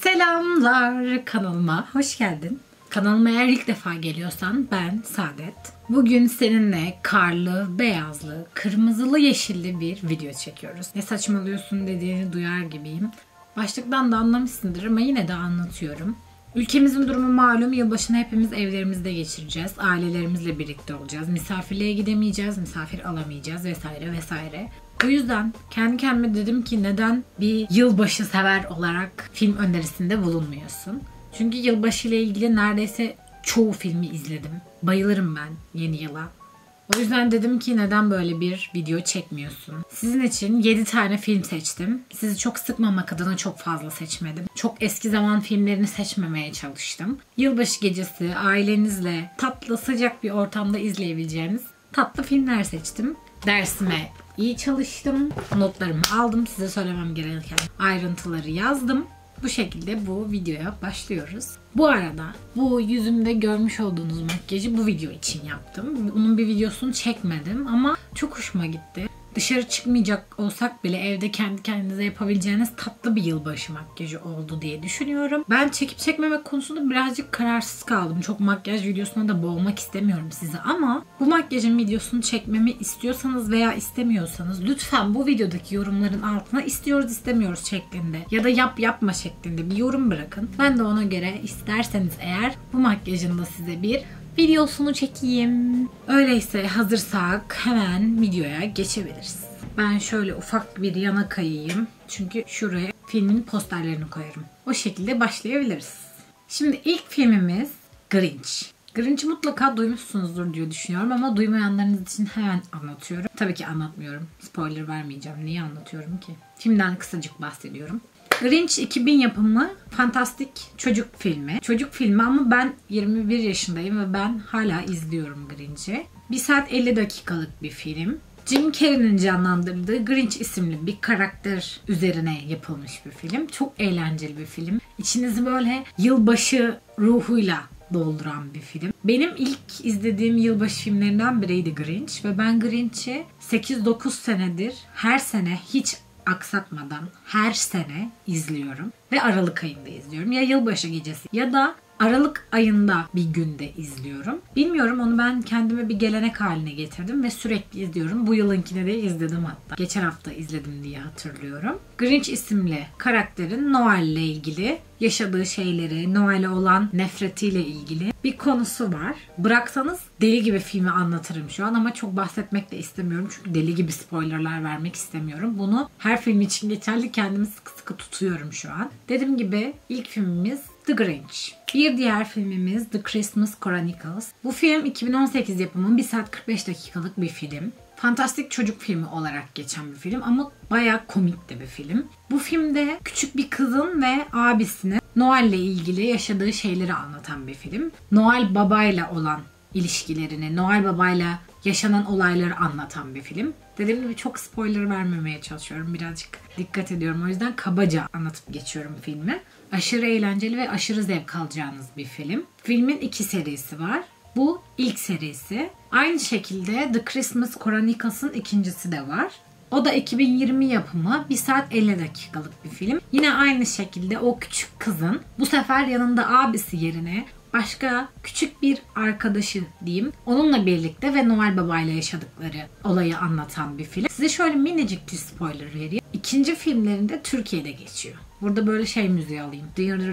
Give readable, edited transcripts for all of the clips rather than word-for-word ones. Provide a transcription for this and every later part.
Selamlar, kanalıma hoş geldin. Kanalıma eğer ilk defa geliyorsan ben Saadet. Bugün seninle karlı, beyazlı, kırmızılı, yeşilli bir video çekiyoruz. Ne saçmalıyorsun dediğini duyar gibiyim. Başlıktan da anlamışsındır ama yine de anlatıyorum. Ülkemizin durumu malum, yılbaşını hepimiz evlerimizde geçireceğiz. Ailelerimizle birlikte olacağız. Misafirliğe gidemeyeceğiz, misafir alamayacağız vesaire vesaire. O yüzden kendi kendime dedim ki neden bir yılbaşı sever olarak film önerisinde bulunmuyorsun? Çünkü yılbaşı ile ilgili neredeyse çoğu filmi izledim. Bayılırım ben yeni yıla. O yüzden dedim ki neden böyle bir video çekmiyorsun? Sizin için 7 tane film seçtim. Sizi çok sıkmamak adına çok fazla seçmedim. Çok eski zaman filmlerini seçmemeye çalıştım. Yılbaşı gecesi ailenizle tatlı sıcak bir ortamda izleyebileceğiniz tatlı filmler seçtim. Dersime iyi çalıştım. Notlarımı aldım. Size söylemem gereken ayrıntıları yazdım. Bu şekilde bu videoya başlıyoruz. Bu arada bu yüzümde görmüş olduğunuz makyajı bu video için yaptım. Onun bir videosunu çekmedim ama çok hoşuma gitti. Dışarı çıkmayacak olsak bile evde kendi kendinize yapabileceğiniz tatlı bir yılbaşı makyajı oldu diye düşünüyorum. Ben çekip çekmemek konusunda birazcık kararsız kaldım. Çok makyaj videosuna da boğmak istemiyorum sizi ama bu makyajın videosunu çekmemi istiyorsanız veya istemiyorsanız lütfen bu videodaki yorumların altına istiyoruz istemiyoruz şeklinde ya da yap yapma şeklinde bir yorum bırakın. Ben de ona göre isterseniz eğer bu makyajın da size bir videosunu çekeyim. Öyleyse hazırsak hemen videoya geçebiliriz. Ben şöyle ufak bir yana kayayım. Çünkü şuraya filmin posterlerini koyarım. O şekilde başlayabiliriz. Şimdi ilk filmimiz Grinch. Grinch'i mutlaka duymuşsunuzdur diye düşünüyorum ama duymayanlarınız için hemen anlatıyorum. Tabii ki anlatmıyorum. Spoiler vermeyeceğim. Niye anlatıyorum ki? Filmden kısacık bahsediyorum. Grinch 2000 yapımı fantastik çocuk filmi. Çocuk filmi ama ben 21 yaşındayım ve ben hala izliyorum Grinch'i. 1 saat 50 dakikalık bir film. Jim Carrey'nin canlandırdığı Grinch isimli bir karakter üzerine yapılmış bir film. Çok eğlenceli bir film. İçinizi böyle yılbaşı ruhuyla dolduran bir film. Benim ilk izlediğim yılbaşı filmlerinden biriydi Grinch ve ben Grinch'i 8-9 senedir her sene hiç aksatmadan her sene izliyorum ve Aralık ayında izliyorum. Ya yılbaşı gecesi ya da Aralık ayında bir günde izliyorum. Bilmiyorum, onu ben kendime bir gelenek haline getirdim ve sürekli izliyorum. Bu yılınkine de izledim hatta. Geçen hafta izledim diye hatırlıyorum. Grinch isimli karakterin Noel ile ilgili yaşadığı şeyleri, Noel'e olan nefretiyle ilgili bir konusu var. Bıraksanız deli gibi filmi anlatırım şu an ama çok bahsetmek de istemiyorum. Çünkü deli gibi spoilerlar vermek istemiyorum. Bunu her film için geçerli, kendimi sıkı sıkı tutuyorum şu an. Dediğim gibi ilk filmimiz The Grinch. Bir diğer filmimiz The Christmas Chronicles. Bu film 2018 yapımı 1 saat 45 dakikalık bir film. Fantastik çocuk filmi olarak geçen bir film ama bayağı komik de bir film. Bu filmde küçük bir kızın ve abisinin Noel ile ilgili yaşadığı şeyleri anlatan bir film. Noel babayla olan ilişkilerini, Noel babayla yaşanan olayları anlatan bir film. Dediğim gibi çok spoiler vermemeye çalışıyorum. Birazcık dikkat ediyorum. O yüzden kabaca anlatıp geçiyorum filmi. Aşırı eğlenceli ve aşırı zevk alacağınız bir film. Filmin 2 serisi var. Bu ilk serisi. Aynı şekilde The Christmas Chronicles'ın ikincisi de var. O da 2020 yapımı 1 saat 50 dakikalık bir film. Yine aynı şekilde o küçük kızın bu sefer yanında abisi yerine başka küçük bir arkadaşı diyeyim, onunla birlikte ve Noel Baba ile yaşadıkları olayı anlatan bir film. Size şöyle minicik bir spoiler vereyim. İkinci filmlerinde Türkiye'de geçiyor. Burada böyle şey müziği alayım.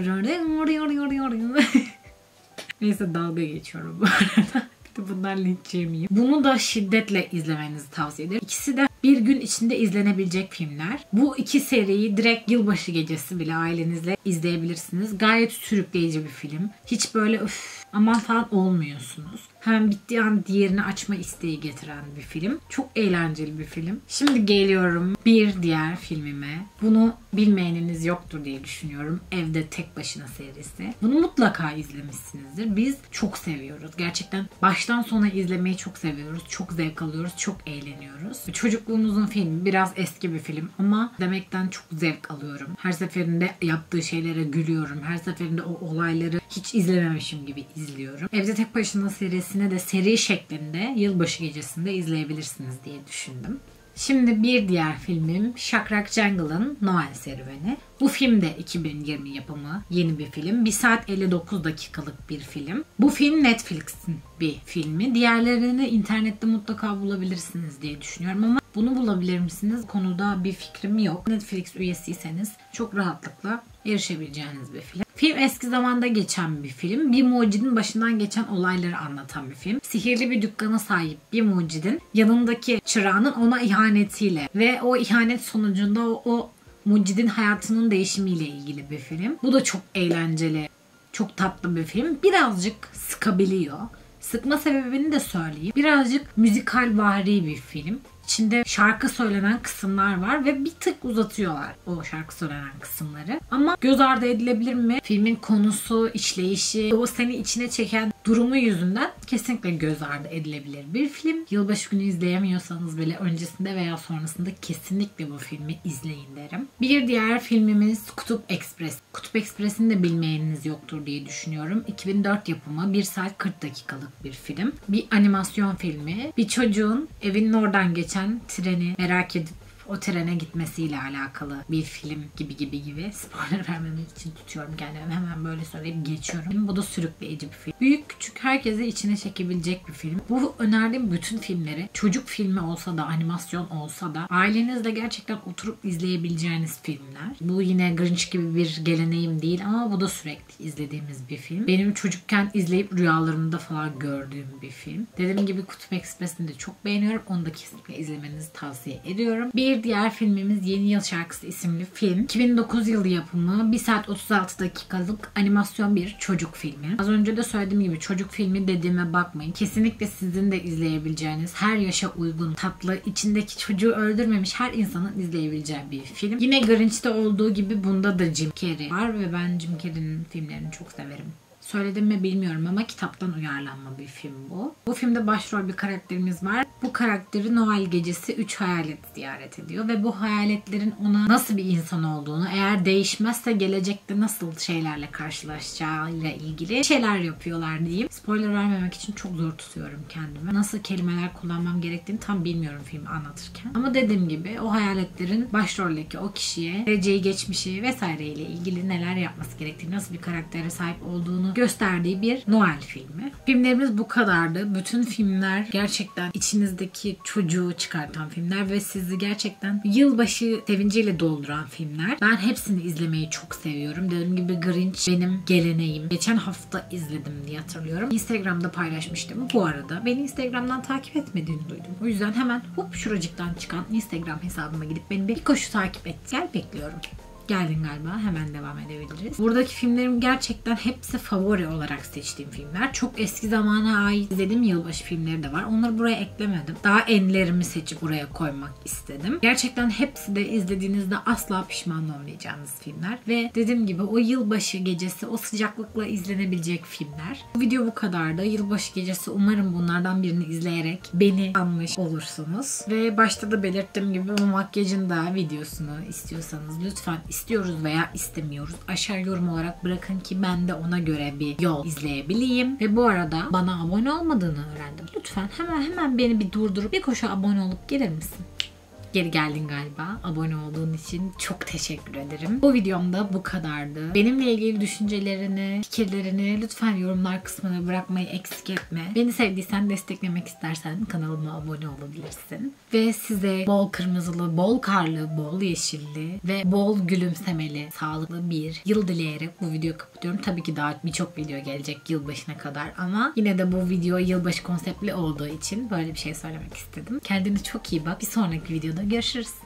Neyse, dalga geçiyorum bu arada. Bir de bundan linç yemeyeyim. Bunu da şiddetle izlemenizi tavsiye ederim. İkisi de bir gün içinde izlenebilecek filmler. Bu 2 seriyi direkt yılbaşı gecesi bile ailenizle izleyebilirsiniz. Gayet sürükleyici bir film. Hiç böyle aman falan olmuyorsunuz. Hemen bittiği an diğerini açma isteği getiren bir film. Çok eğlenceli bir film. Şimdi geliyorum bir diğer filmime. Bunu bilmeyeniniz yoktur diye düşünüyorum. Evde Tek Başına serisi. Bunu mutlaka izlemişsinizdir. Biz çok seviyoruz. Gerçekten baştan sona izlemeyi çok seviyoruz. Çok zevk alıyoruz. Çok eğleniyoruz. Çocukluğumuzun filmi. Biraz eski bir film ama demekten çok zevk alıyorum. Her seferinde yaptığı şeylere gülüyorum. Her seferinde o olayları hiç izlememişim gibi izliyorum. Evde Tek Başına serisine de seri şeklinde yılbaşı gecesinde izleyebilirsiniz diye düşündüm. Şimdi bir diğer filmim Şakrak Jungle'ın Noel serüveni. Bu film de 2020 yapımı yeni bir film. 1 saat 59 dakikalık bir film. Bu film Netflix'in bir filmi. Diğerlerini internette mutlaka bulabilirsiniz diye düşünüyorum ama bunu bulabilir misiniz? Konuda bir fikrim yok. Netflix üyesiyseniz çok rahatlıkla erişebileceğiniz bir film. Film eski zamanda geçen bir film. Bir mucidin başından geçen olayları anlatan bir film. Sihirli bir dükkana sahip bir mucidin yanındaki çırağının ona ihanetiyle ve o ihanet sonucunda o mucidin hayatının değişimiyle ilgili bir film. Bu da çok eğlenceli, çok tatlı bir film. Birazcık sıkabiliyor. Sıkma sebebini de söyleyeyim. Birazcık müzikalvari bir film. İçinde şarkı söylenen kısımlar var ve bir tık uzatıyorlar o şarkı söylenen kısımları. Ama göz ardı edilebilir mi? Filmin konusu, işleyişi, o seni içine çeken durumu yüzünden kesinlikle göz ardı edilebilir bir film. Yılbaşı günü izleyemiyorsanız bile öncesinde veya sonrasında kesinlikle bu filmi izleyin derim. Bir diğer filmimiz Kutup Ekspres. Kutup Ekspres'ini de bilmeyeniniz yoktur diye düşünüyorum. 2004 yapımı 1 saat 40 dakikalık bir film. Bir animasyon filmi. Bir çocuğun evinin oradan geçen treni merak edip o trene gitmesiyle alakalı bir film gibi. Spoiler vermemek için tutuyorum kendimi. Hemen böyle söyleyip geçiyorum. Bu da sürükleyici bir film. Büyük küçük herkesi içine çekebilecek bir film. Bu önerdiğim bütün filmleri çocuk filmi olsa da animasyon olsa da ailenizle gerçekten oturup izleyebileceğiniz filmler. Bu yine Grinch gibi bir geleneğim değil ama bu da sürekli izlediğimiz bir film. Benim çocukken izleyip rüyalarımda falan gördüğüm bir film. Dediğim gibi Kutup Ekspres'ini de çok beğeniyorum. Onu da kesinlikle izlemenizi tavsiye ediyorum. Bir diğer filmimiz Yeni Yıl Şarkısı isimli film. 2009 yılı yapımı 1 saat 36 dakikalık animasyon bir çocuk filmi. Az önce de söylediğim gibi çocuk filmi dediğime bakmayın. Kesinlikle sizin de izleyebileceğiniz, her yaşa uygun, tatlı, içindeki çocuğu öldürmemiş her insanın izleyebileceği bir film. Yine Grinch'te olduğu gibi bunda da Jim Carrey var ve ben Jim Carrey'nin filmlerini çok severim. Söyledim mi bilmiyorum ama kitaptan uyarlanma bir film bu. Bu filmde başrol bir karakterimiz var. Bu karakteri Noel gecesi 3 hayalet ziyaret ediyor ve bu hayaletlerin ona nasıl bir insan olduğunu, eğer değişmezse gelecekte nasıl şeylerle karşılaşacağıyla ilgili şeyler yapıyorlar diyeyim. Spoiler vermemek için çok zor tutuyorum kendimi. Nasıl kelimeler kullanmam gerektiğini tam bilmiyorum filmi anlatırken. Ama dediğim gibi o hayaletlerin başroldeki o kişiye geleceği, geçmişi vesaireyle ilgili neler yapması gerektiğini, nasıl bir karaktere sahip olduğunu gösterdiği bir Noel filmi. Filmlerimiz bu kadardı. Bütün filmler gerçekten içinizdeki çocuğu çıkartan filmler ve sizi gerçekten yılbaşı sevinciyle dolduran filmler. Ben hepsini izlemeyi çok seviyorum. Dediğim gibi Grinch benim geleneğim. Geçen hafta izledim diye hatırlıyorum. Instagram'da paylaşmıştım. Bu arada beni Instagram'dan takip etmediğini duydum. O yüzden hemen şuracıktan çıkan Instagram hesabıma gidip beni bir koşu takip et. Gel, bekliyorum. Geldin galiba. Hemen devam edebiliriz. Buradaki filmlerim gerçekten hepsi favori olarak seçtiğim filmler. Çok eski zamana ait izlediğim yılbaşı filmleri de var. Onları buraya eklemedim. Daha enlerimi seçip buraya koymak istedim. Gerçekten hepsi de izlediğinizde asla pişman olmayacağınız filmler. Ve dediğim gibi o yılbaşı gecesi o sıcaklıkla izlenebilecek filmler. Bu video bu kadardı. Yılbaşı gecesi umarım bunlardan birini izleyerek beni anmış olursunuz. Ve başta da belirttiğim gibi bu makyajın da videosunu istiyorsanız lütfen istiyoruz veya istemiyoruz, aşağı yorum olarak bırakın ki ben de ona göre bir yol izleyebileyim. Ve bu arada bana abone olmadığını öğrendim. Lütfen hemen beni bir durdurup bir koşu abone olup gelir misin? Geri geldin galiba. Abone olduğun için çok teşekkür ederim. Bu videomda bu kadardı. Benimle ilgili düşüncelerini, fikirlerini lütfen yorumlar kısmına bırakmayı eksik etme. Beni sevdiysen, desteklemek istersen kanalıma abone olabilirsin. Ve size bol kırmızılı, bol karlı, bol yeşilli ve bol gülümsemeli, sağlıklı bir yıl dileyerek bu videoyu kapatıyorum. Tabii ki daha birçok video gelecek yılbaşına kadar ama yine de bu video yılbaşı konseptli olduğu için böyle bir şey söylemek istedim. Kendine çok iyi bak. Bir sonraki videoda görüşürüz.